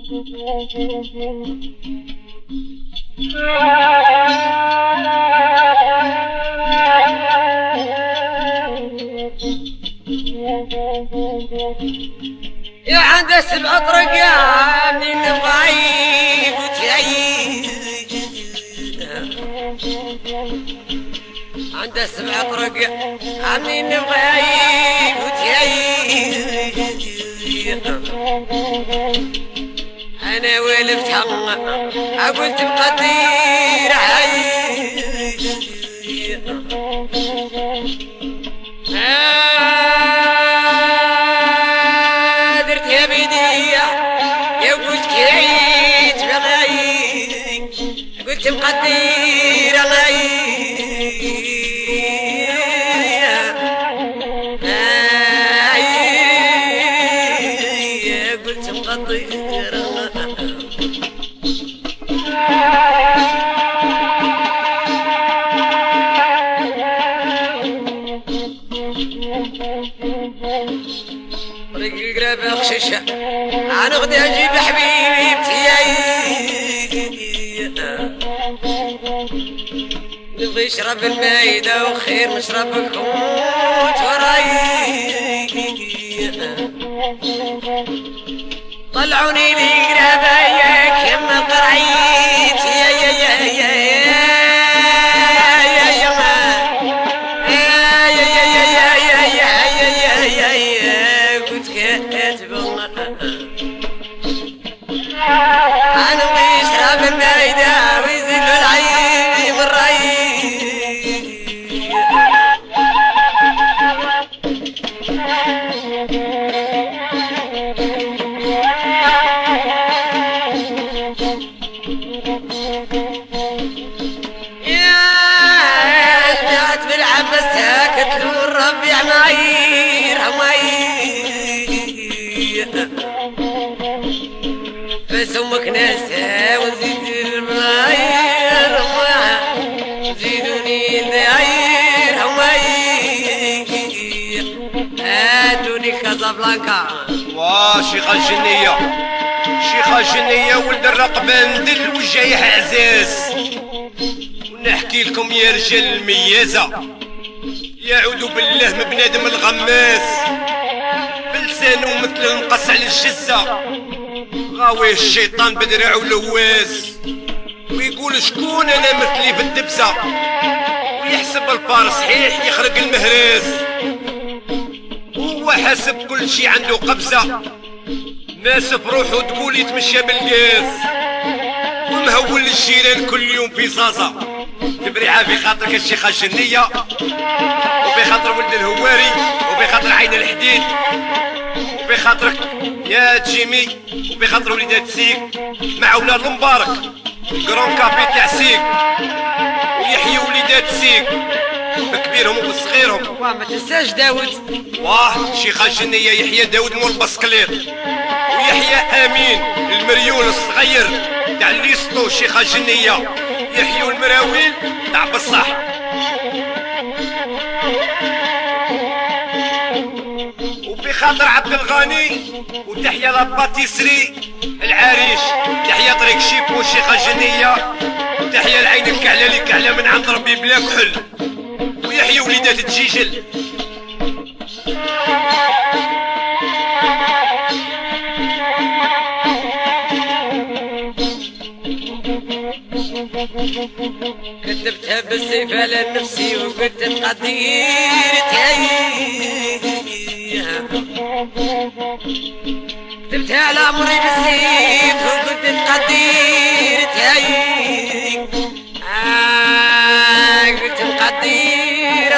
يا عند 7 طرق يا منين الغايب وتعيد عند 7 طرق يا منين الغايب وتعيد انا ولفتها قلت بقدير عيد درت يا بيديا يا قلت كيت بغاي قلت مقدير غاي قلت مقدير طريق قراب اخششه انا غدا اجيب حبيبتي نبغي يشرب المايده وخير مشربكم وراي طلعوني لي قراباياك يما قرعيت أنا بيشرب المايدة ويزيد العيب بالري يا جات بالعبس ساكت والربيع معير بس امك ناسا وزيد المعاير زيدوني الدعير هاتوني كازابلانكا شيخة الجنية شيخة الجنية ولد الرقبان دل وجايح عزاز ونحكي لكم يا رجال الميازة يعود بالله من بنادم الغماس بلسانه مثل المقص على الجزة غاويه الشيطان بدرع ولواس ويقول شكون انا مثلي في الدبسة ويحسب البار صحيح يخرق المهراس هو حاسب كل شي عنده قبزة ناسف روحو تقول يتمشى بالقاس ومهول الجيران كل يوم في صاصة تبريعة في خاطرك الشيخة الجنية وفي خاطر ولد الهواري وفي خاطر عين الحديد وفي خاطرك يا جيمي وفي خاطر وليدات سيك مع ولاد المبارك الكرون كابي تاع سيك ويحيي وليدات سيك بكبيرهم وبصغيرهم ما تنساش داود شيخة الجنية يحيى داود مول البسكليت ويحيى امين المريول الصغير تاع ليسطو شيخة الجنية يحيوا المراويل تاع بصح وفي خاطر عبد الغني وتحيا لاباتيسري العريش تحيا طريق شيبو الشيخة الجنية وتحيا العين الكحلة اللي كحلة من عند ربي بلا كحل ويحيى وليدات الجيجل كتبتها بالسيف على نفسي وقلت القدير كتبتها على عمري بالسيف وقلت القدير قلت القدير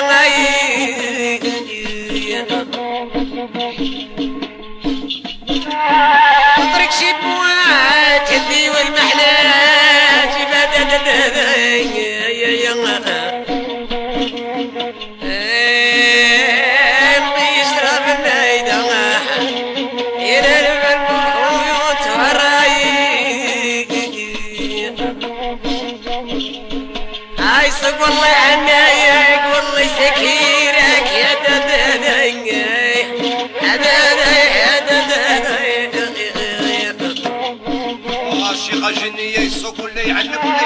طريق شبوات يدي والمحلات يشرب المايدة ينالب البيوت وراي عايصك والله عنايك والله سكيرك يا دداي عندك ولا